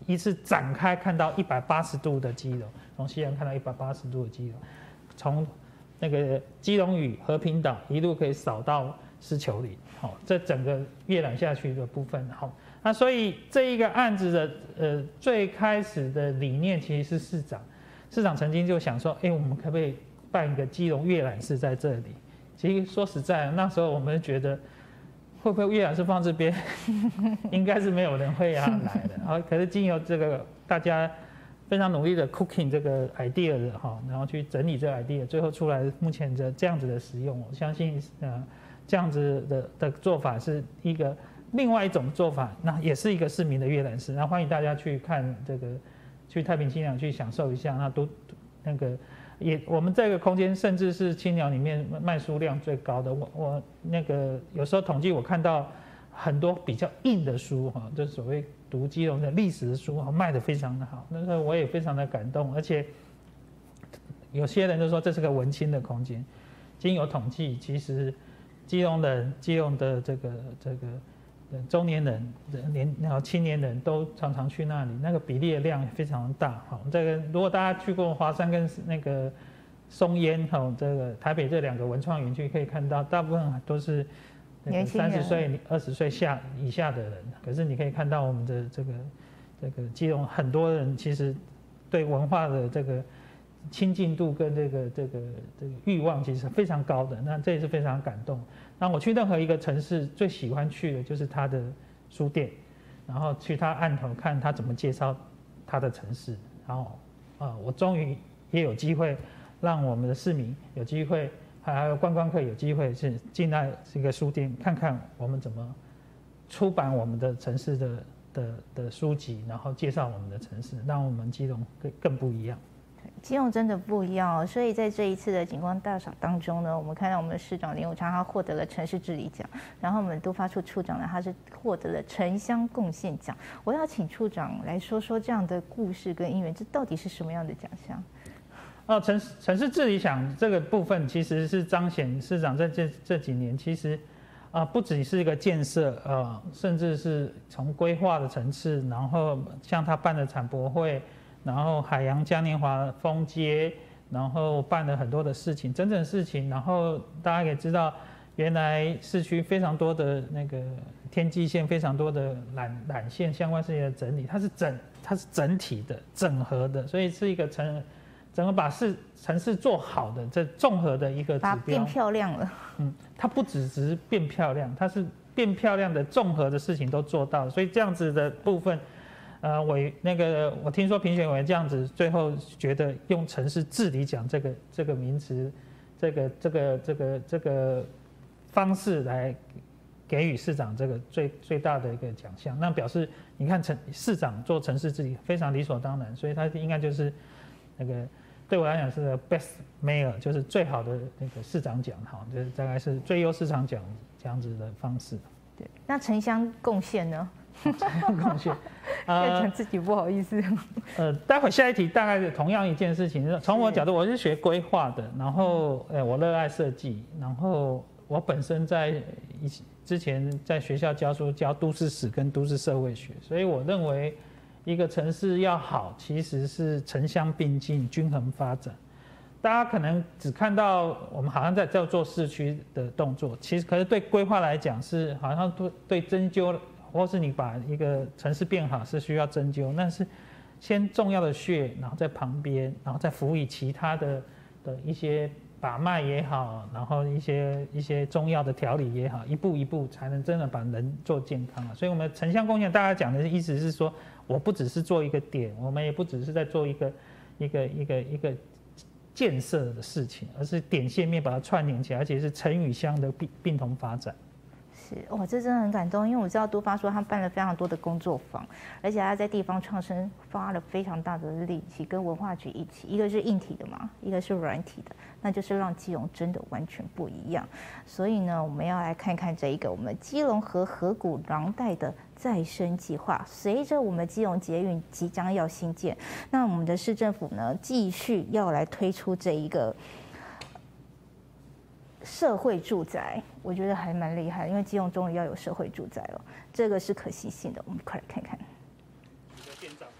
[SPEAKER 2] 一次展开看到一百八十度的基隆，从西岸看到一百八十度的基隆，从那个基隆屿和平岛一路可以扫到狮球岭，好，这整个阅览下去的部分，好，那所以这一个案子的呃最开始的理念其实是市长，市长曾经就想说，哎，我们可不可以办一个基隆阅览室在这里？其实说实在，那时候我们觉得会不会阅览室放这边，应该是没有人会要来的，好，可是经由这个大家非常努力的 cooking 这个 idea 的哈，然后去整理这个 idea， 最后出来目前的这样子的使用，我相信呃这样子的的做法是一个另外一种做法，那也是一个市民的阅览室，那欢迎大家去看这个，去太平青鸟去享受一下，那都那个也我们这个空间甚至是青鸟里面卖书量最高的，我我那个有时候统计我看到很多比较硬的书哈，就是所谓读基隆的历史的书卖得非常的好，那个我也非常的感动，而且有些人就说这是个文青的空间，经有统计，其实基隆人、基隆的这个这个中年人、年然后青年人都常常去那里，那个比例的量非常大。好，这个如果大家去过华山跟那个松烟，哈，这个台北这两个文创园区，可以看到大部分都是三十岁、二十岁下以下的人。可是你可以看到我们的这个这个基隆很多人其实对文化的这个亲近度跟这个这个这个欲望其实是非常高的，那这也是非常感动。那我去任何一个城市，最喜欢去的就是他的书店，然后去他案头看他怎么介绍他的城市，然后啊，我终于也有机会让我们的市民有机会，还有观光客有机会是进来这个书店看看我们怎么出版我们的城市的的的书籍，然后介绍我们的城市，让我们基隆更更不一样。
[SPEAKER 1] 基隆真的不一样哦，所以在这一次的景观大赏当中呢，我们看到我们的市长林右昌他获得了城市治理奖，然后我们都发处处长呢他是获得了城乡贡献奖。我要请处长来说说这样的故事跟因缘，这到底是什么样的奖项？
[SPEAKER 2] 哦，城城市治理奖这个部分其实是彰显市长在这这几年其实啊、呃、不只是一个建设，呃，甚至是从规划的层次，然后像他办的产博会。然后海洋嘉年华封街，然后办了很多的事情，整整事情。然后大家也知道，原来市区非常多的那个天际线，非常多的缆缆线相关事情的整理，它是整它是整体的整合的，所以是一个城整个把市城市做好的这综合的一个指标。
[SPEAKER 1] 把它变漂亮了。
[SPEAKER 2] 嗯，它不只只是变漂亮，它是变漂亮的综合的事情都做到了，所以这样子的部分。呃，委那个我听说评选委员这样子，最后觉得用城市治理奖这个这个名词，这个这个这个这个方式来给予市长这个最最大的一个奖项，那表示你看城市长做城市治理非常理所当然，所以他应该就是那个对我来讲是 best mayor， 就是最好的那个市长奖，哈，就是大概是最优市长奖这样子的方式。
[SPEAKER 1] 对，那城乡贡献呢？
[SPEAKER 2] 贡献，
[SPEAKER 1] 要讲自己不好意思。
[SPEAKER 2] 呃，待会下一题大概是同样一件事情。从我角度，我是学规划的，然后呃，我热爱设计，然后我本身在以之前在学校教书，教都市史跟都市社会学，所以我认为一个城市要好，其实是城乡并进、均衡发展。大家可能只看到我们好像在在做市区的动作，其实可是对规划来讲是好像对对针灸。或是你把一个城市变好是需要针灸，那是先重要的穴，然后在旁边，然后再辅以其他的的一些把脉也好，然后一些一些中药的调理也好，一步一步才能真的把人做健康了。所以，我们城乡贡献大家讲的意思是说，我不只是做一个点，我们也不只是在做一个一个一个一个建设的事情，而是点线面把它串联起来，而且是城与乡的并并同发展。
[SPEAKER 1] 是哇，这真的很感动，因为我知道都发说他办了非常多的工作坊，而且他在地方创生花了非常大的力气，跟文化局一起，一个是硬体的嘛，一个是软体的，那就是让基隆真的完全不一样。所以呢，我们要来看看这一个我们基隆河河谷廊带的再生计划。随着我们基隆捷运即将要新建，那我们的市政府呢，继续要来推出这一个社会住宅，我觉得还蛮厉害，因为基隆终于要有社会住宅了，这个是可行性的。我们快来看看。
[SPEAKER 2] 店长一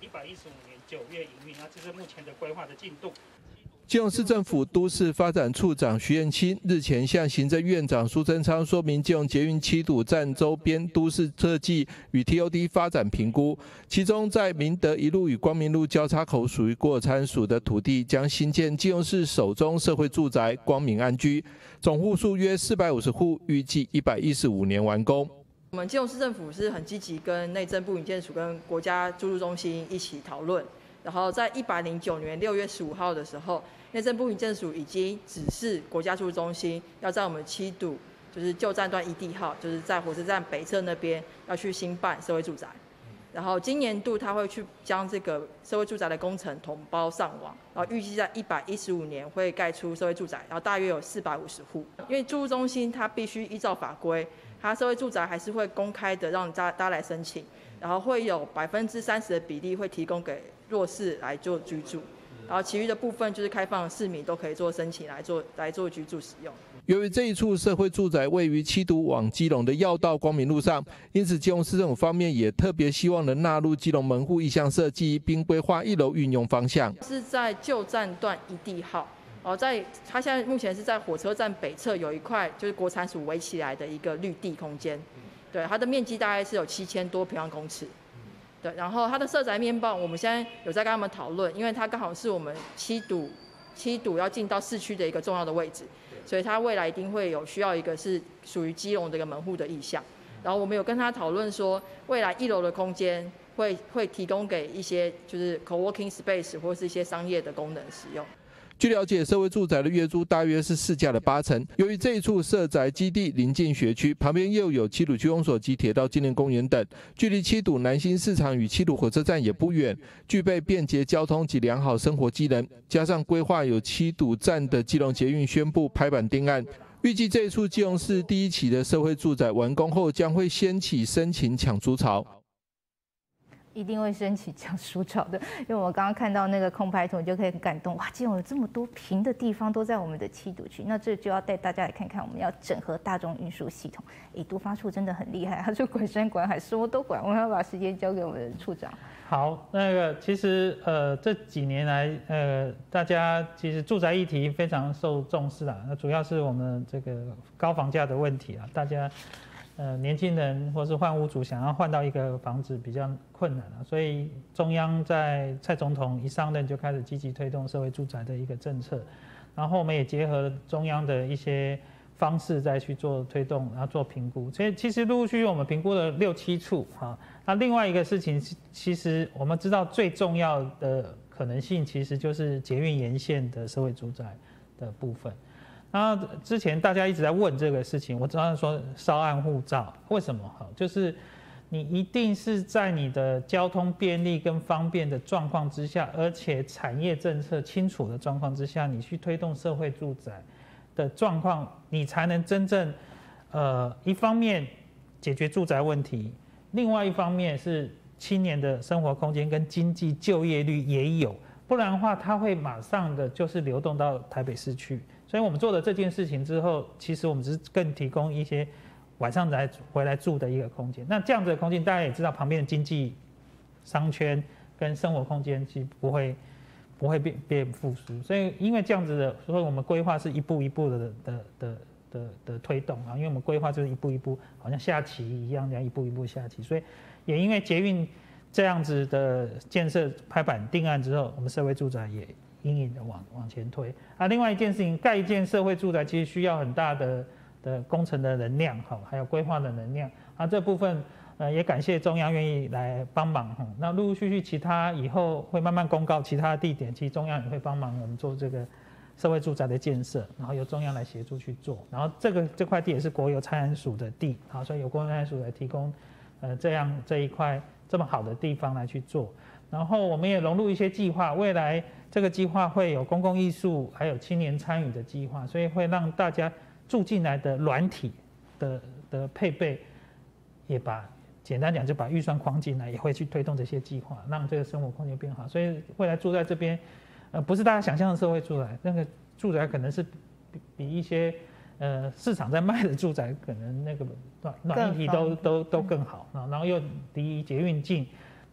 [SPEAKER 2] 一百一十五年九月营运，那这是目前的规划的进度。
[SPEAKER 7] 基隆市政府都市发展处长徐彦清日前向行政院长苏贞昌说明基隆捷运七堵站周边都市设计与 T O D 发展评估，其中在明德一路与光明路交叉口属于国有财产署的土地，将新建基隆市首宗社会住宅光明安居，总户数约四百五十户，预计一百一十五年完工。
[SPEAKER 12] 我们基隆市政府是很积极跟内政部营建署跟国家住宿中心一起讨论，然后在一百零九年六月十五号的时候，内政部营建署已经指示国家住宿中心要在我们七堵，就是旧站段一地号，就是在火车站北侧那边要去新办社会住宅。然后今年度他会去将这个社会住宅的工程统包上网，然后预计在一百一十五年会盖出社会住宅，然后大约有四百五十户。因为住宿中心它必须依照法规，它社会住宅还是会公开的让大家来申请，然后会有百分之三十的比例会提供给弱势来做居住。然后其余的部分就是开放市民都可以做申请来做来做居住使用。
[SPEAKER 7] 由于这一处社会住宅位于七堵往基隆的要道光明路上，因此基隆市政府方面也特别希望能纳入基隆门户意向设计，并规划一楼运用方向。
[SPEAKER 12] 是在旧站段一地号，哦，在它现在目前是在火车站北侧有一块就是国产署围起来的一个绿地空间，对，它的面积大概是有七千多平方公尺。对，然后它的社宅面貌，我们现在有在跟他们讨论，因为它刚好是我们七堵七堵要进到市区的一个重要的位置，所以它未来一定会有需要一个是属于基隆的一个门户的意向。然后我们有跟他讨论说，未来一楼的空间会会提供给一些就是 co-working space 或是一些商业的功能使用。
[SPEAKER 7] 据了解，社会住宅的月租大约是市价的八成。由于这一处社宅基地临近学区，旁边又有七堵区公所及铁道纪念公园等，距离七堵南新市场与七堵火车站也不远，具备便捷交通及良好生活机能。加上规划有七堵站的基隆捷运宣布拍板定案，预计这一处基隆市第一期的社会住宅完工后，将会掀起申请抢租潮。
[SPEAKER 1] 一定会升起抢书潮的，因为我们刚刚看到那个空拍图，你就可以很感动。哇，基隆有这么多平的地方都在我们的七堵区，那这就要带大家来看看，我们要整合大众运输系统。诶，都发处真的很厉害，他说管山管海，什么都管。我们要把时间交给我们的处长。
[SPEAKER 2] 好，那个其实呃这几年来呃大家其实住宅议题非常受重视啊，那主要是我们这个高房价的问题啊，大家。呃，年轻人或是换屋主想要换到一个房子比较困难啊，所以中央在蔡总统一上任就开始积极推动社会住宅的一个政策，然后我们也结合中央的一些方式再去做推动，然后做评估。所以其实陆陆续续我们评估了六七处啊。那另外一个事情，其实我们知道最重要的可能性其实就是捷运沿线的社会住宅的部分。那之前大家一直在问这个事情，我常常说烧按护照，为什么好？就是你一定是在你的交通便利跟方便的状况之下，而且产业政策清楚的状况之下，你去推动社会住宅的状况，你才能真正呃一方面解决住宅问题，另外一方面是青年的生活空间跟经济就业率也有，不然的话，它会马上的就是流动到台北市区。所以我们做了这件事情之后，其实我们只是更提供一些晚上来回来住的一个空间。那这样子的空间，大家也知道，旁边的经济商圈跟生活空间其实不会不会变变复苏。所以因为这样子的，所以我们规划是一步一步的的的的的推动啊。因为我们规划就是一步一步，好像下棋一样，这样一步一步下棋。所以也因为捷运这样子的建设拍板定案之后，我们社会住宅也隐隐的往往前推啊。另外一件事情，盖一件社会住宅其实需要很大的的工程的能量，哈，还有规划的能量啊。这部分呃也感谢中央愿意来帮忙哈。那陆陆续续其他以后会慢慢公告其他的地点，其实中央也会帮忙我们做这个社会住宅的建设，然后由中央来协助去做。然后这个这块地也是国有财产署的地，好，所以由国有财产署来提供呃这样这一块这么好的地方来去做。然后我们也融入一些计划，未来这个计划会有公共艺术，还有青年参与的计划，所以会让大家住进来的软体的的配备，也把简单讲就把预算框进来，也会去推动这些计划，让这个生活空间变好。所以未来住在这边，呃，不是大家想象的社会住宅，那个住宅可能是比比一些呃市场在卖的住宅，可能那个暖暖议题都都都更好啊，然后又离捷运近。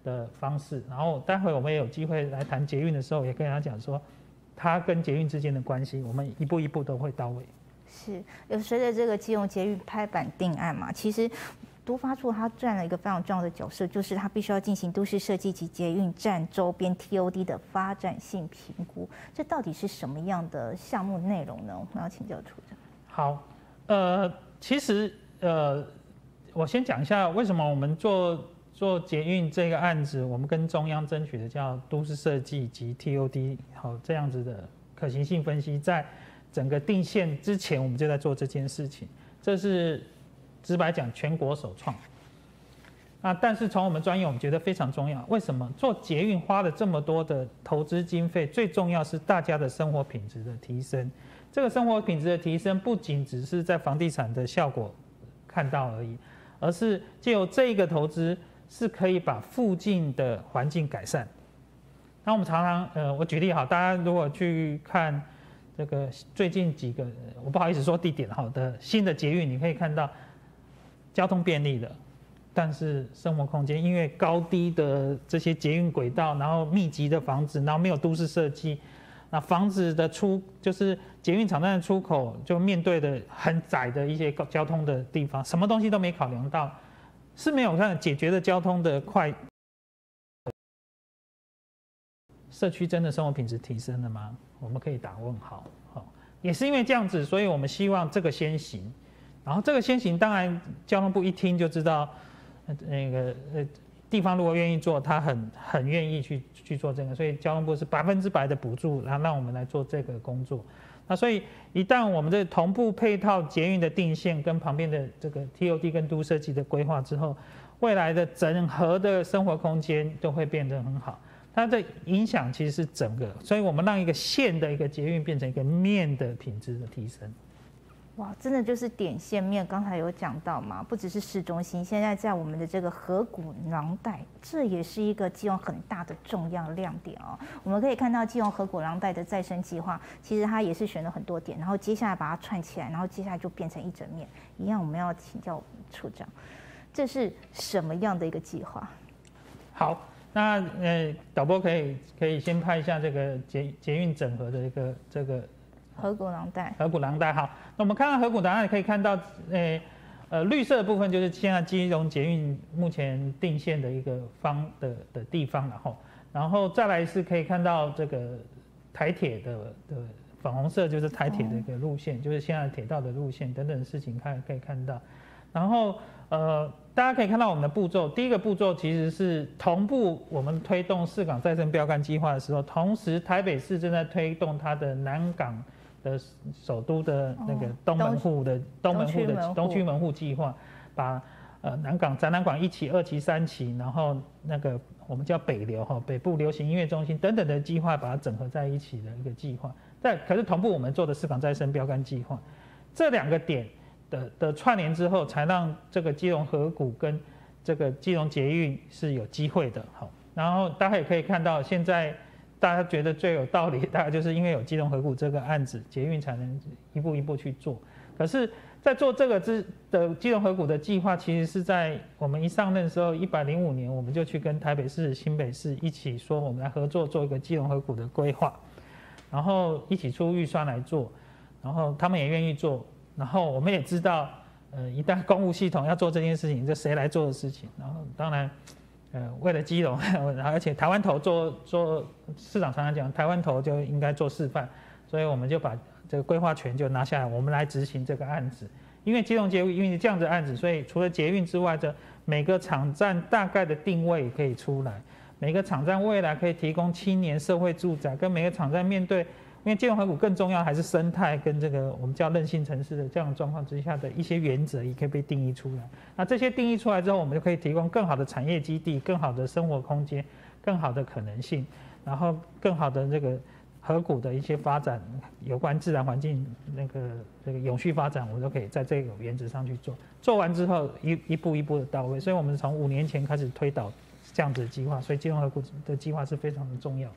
[SPEAKER 2] 的方式。然后待会我们也有机会来谈捷运的时候，也跟大家讲说，它跟捷运之间的关系，我们一步一步都会到位。
[SPEAKER 1] 是，有随着这个基隆捷运拍板定案嘛，其实都发处它占了一个非常重要的角色，就是它必须要进行都市设计及捷运站周边 T O D 的发展性评估。这到底是什么样的项目内容呢？我们要请教处长。
[SPEAKER 2] 好，呃，其实呃，我先讲一下为什么我们做做捷运这个案子，我们跟中央争取的叫都市设计及 T O D 好这样子的可行性分析，在整个定线之前，我们就在做这件事情，这是直白讲全国首创。啊，但是从我们专业，我们觉得非常重要。为什么做捷运花了这么多的投资经费？最重要是大家的生活品质的提升。这个生活品质的提升，不仅只是在房地产的效果看到而已，而是借由这一个投资，是可以把附近的环境改善。那我们常常，呃，我举例好，大家如果去看这个最近几个，我不好意思说地点好的新的捷运，你可以看到交通便利的，但是生活空间因为高低的这些捷运轨道，然后密集的房子，然后没有都市设计，那房子的出就是捷运场站的出口就面对的很窄的一些交通的地方，什么东西都没考量到，是没有看解决的交通的快。社区真的生活品质提升了吗？我们可以打问号。好，也是因为这样子，所以我们希望这个先行。然后这个先行，当然交通部一听就知道，那个呃地方如果愿意做，他很很愿意去去做这个，所以交通部是百分之百的补助，然后让我们来做这个工作。那所以一旦我们的同步配套捷运的定线跟旁边的这个 T O D 跟都设计的规划之后，未来的整合的生活空间都会变得很好。它的影响其实是整个，所以我们让一个线的一个捷运变成一个面的品质的提升。
[SPEAKER 1] 哇，真的就是点线面，刚才有讲到嘛，不只是市中心，现在在我们的这个河谷廊带，这也是一个基隆很大的重要亮点哦。我们可以看到基隆河谷廊带的再生计划，其实它也是选了很多点，然后接下来把它串起来，然后接下来就变成一整面。一样，我们要请教处长，这是什么样的一个计划？
[SPEAKER 2] 好。那呃，导播可以可以先拍一下这个捷捷运整合的一个这个
[SPEAKER 1] 河谷廊带。
[SPEAKER 2] 河谷廊带好，那我们看到河谷廊带可以看到，呃呃绿色的部分就是现在基隆捷运目前定线的一个方的的地方，然后然后再来是可以看到这个台铁的的粉红色就是台铁的一个路线，哦、就是现在铁道的路线等等的事情看可以看到，然后呃。大家可以看到我们的步骤，第一个步骤其实是同步我们推动四港再生标杆计划的时候，同时台北市正在推动它的南港的首都的那个东门户的东门户的东区门户计划，把呃南港展览馆一期、二期、三期，然后那个我们叫北流哈北部流行音乐中心等等的计划，把它整合在一起的一个计划。但可是同步我们做的四港再生标杆计划，这两个点。的, 的串联之后，才让这个基隆河谷跟这个基隆捷运是有机会的。好，然后大家也可以看到，现在大家觉得最有道理，大概就是因为有基隆河谷这个案子，捷运才能一步一步去做。可是，在做这个之的基隆河谷的计划，其实是在我们一上任的时候，一百零五年，我们就去跟台北市、新北市一起说，我们来合作做一个基隆河谷的规划，然后一起出预算来做，然后他们也愿意做。然后我们也知道，呃，一旦公务系统要做这件事情，这谁来做的事情？然后当然，呃，为了基隆，而且台湾头做做市长常常讲，台湾头就应该做示范，所以我们就把这个规划权就拿下来，我们来执行这个案子。因为基隆捷运因为这样子的案子，所以除了捷运之外，这每个场站大概的定位可以出来，每个场站未来可以提供青年社会住宅，跟每个场站面对。因为基隆河谷更重要还是生态跟这个我们叫韧性城市的这样的状况之下的一些原则也可以被定义出来。那这些定义出来之后，我们就可以提供更好的产业基地、更好的生活空间、更好的可能性，然后更好的这个河谷的一些发展，有关自然环境那个这个永续发展，我们都可以在这个原则上去做。做完之后一一步一步的到位，所以我们从五年前开始推导这样子的计划，所以基隆河谷的计划是非常的重要。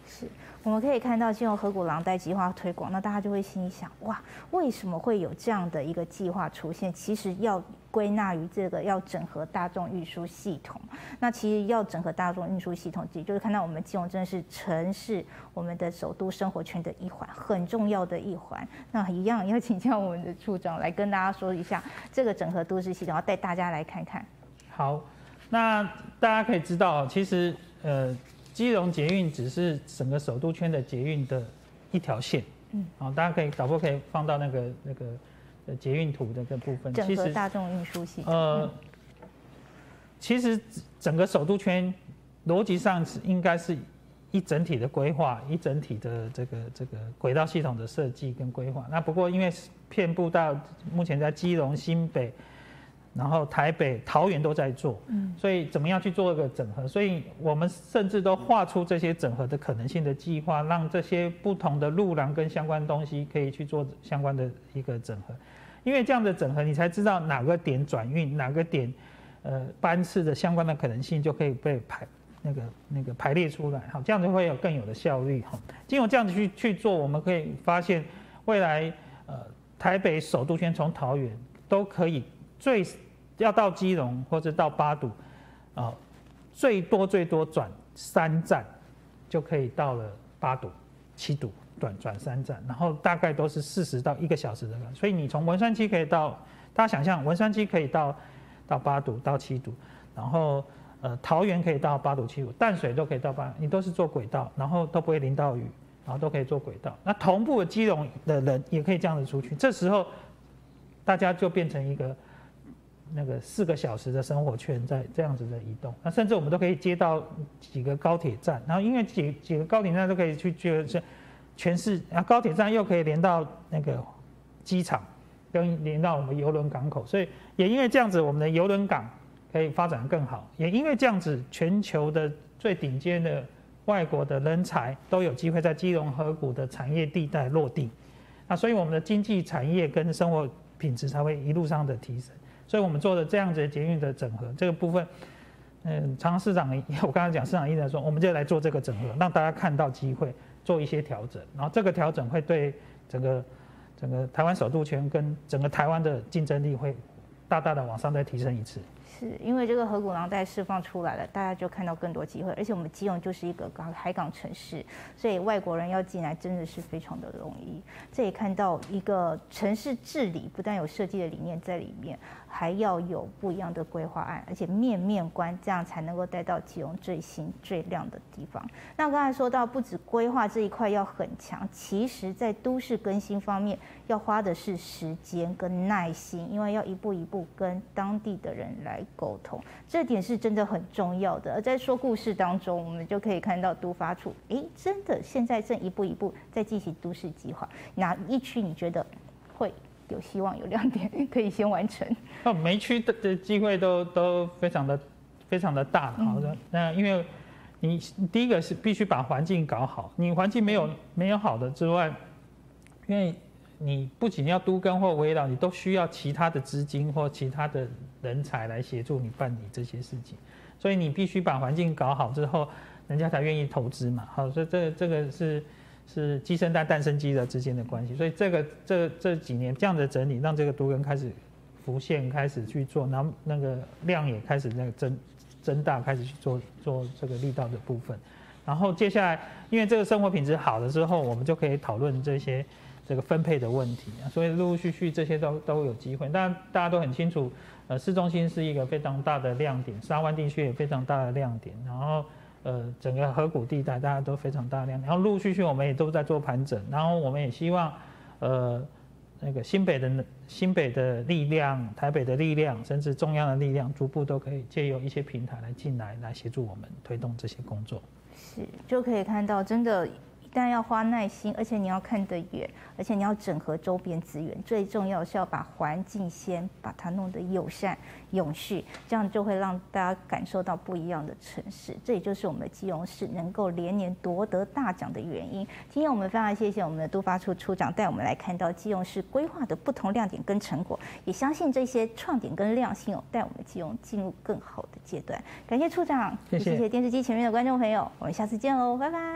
[SPEAKER 1] 是，我们可以看到基隆河谷廊带计划推广，那大家就会心里想，哇，为什么会有这样的一个计划出现？其实要归纳于这个要整合大众运输系统。那其实要整合大众运输系统，也就是看到我们基隆真的是城市我们的首都生活圈的一环，很重要的一环。那一样要请教我们的处长来跟大家说一下这个整合都市系统，要带大家来看看。
[SPEAKER 2] 好，那大家可以知道，其实呃。基隆捷运只是整个首都圈的捷运的一条线，嗯，好，大家可以导播可以放到那个那个呃捷运图的这个部分，
[SPEAKER 1] 整个大众运输系统。
[SPEAKER 2] 呃，其实整个首都圈逻辑上是应该是一整体的规划，一整体的这个这个轨道系统的设计跟规划。那不过因为遍布到目前在基隆、新北。然后台北、桃园都在做，嗯，所以怎么样去做一个整合？所以我们甚至都画出这些整合的可能性的计划，让这些不同的路廊跟相关东西可以去做相关的一个整合。因为这样的整合，你才知道哪个点转运，哪个点呃班次的相关的可能性就可以被排那个那个排列出来，好，这样就会有更有的效率哈。经过这样子去去做，我们可以发现未来呃台北首都圈从桃园都可以最。要到基隆或者到八堵，啊、呃，最多最多转三站，就可以到了八堵、七堵，转转三站，然后大概都是四十到一个小时的。所以你从文山区可以到，大家想象文山区可以到到八堵、到七堵，然后呃桃园可以到八堵、七堵，淡水都可以到八，你都是坐轨道，然后都不会淋到雨，然后都可以坐轨道。那同步的基隆的人也可以这样子出去，这时候大家就变成一个。那个四个小时的生活圈在这样子的移动，那甚至我们都可以接到几个高铁站，然后因为几几个高铁站都可以去就是全市，然后高铁站又可以连到那个机场，跟连到我们邮轮港口，所以也因为这样子，我们的邮轮港可以发展得更好，也因为这样子，全球的最顶尖的外国的人才都有机会在基隆河谷的产业地带落地，那所以我们的经济产业跟生活品质才会一路上的提升。所以我们做的这样子的捷运的整合这个部分，嗯，常常市长我刚才讲市长一直在说，我们就来做这个整合，让大家看到机会，做一些调整，然后这个调整会对整个整个台湾首都圈跟整个台湾的竞争力会大大的往上再提升一次。
[SPEAKER 1] 是因为这个河谷廊带释放出来了，大家就看到更多机会，而且我们基隆就是一个港海港城市，所以外国人要进来真的是非常的容易。这也看到一个城市治理不但有设计的理念在里面，还要有不一样的规划案，而且面面观，这样才能够带到基隆最新最亮的地方。那刚才说到，不止规划这一块要很强，其实在都市更新方面要花的是时间跟耐心，因为要一步一步跟当地的人来沟通，这点是真的很重要的。而在说故事当中，我们就可以看到都发处，哎，真的现在正一步一步在进行都市计划。哪一区你觉得会有希望、有亮点，可以先完成？
[SPEAKER 2] 哦，每区的的机会都都非常的非常的大。好的，嗯、那因为你第一个是必须把环境搞好，你环境没有没有好的之外，因为你不仅要都更或围绕，你都需要其他的资金或其他的人才来协助你办理这些事情，所以你必须把环境搞好之后，人家才愿意投资嘛。好，所以这这个是是鸡生蛋蛋生鸡的之间的关系。所以这个这这几年这样的整理，让这个都更开始浮现，开始去做，然后那个量也开始那个增增大，开始去做做这个力道的部分。然后接下来，因为这个生活品质好了之后，我们就可以讨论这些。这个分配的问题，所以陆陆续续这些都都有机会。当然大家都很清楚，呃，市中心是一个非常大的亮点，沙湾地区也非常大的亮点。然后，呃，整个河谷地带大家都非常大的亮点。然后陆陆续续我们也都在做盘整，然后我们也希望，呃，那个新北的新北的力量、台北的力量，甚至中央的力量，逐步都可以借由一些平台来进来，来协助我们推动这些工作。
[SPEAKER 1] 是，就可以看到真的。但要花耐心，而且你要看得远，而且你要整合周边资源，最重要是要把环境先把它弄得友善、永续，这样就会让大家感受到不一样的城市。这也就是我们的基隆市能够连年夺得大奖的原因。今天我们非常谢谢我们的都发处处长带我们来看到基隆市规划的不同亮点跟成果，也相信这些创点跟亮性哦，带我们基隆进入更好的阶段。感谢处长，
[SPEAKER 2] 谢谢，
[SPEAKER 1] 谢谢电视机前面的观众朋友，我们下次见喽，拜拜。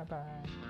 [SPEAKER 2] 拜拜。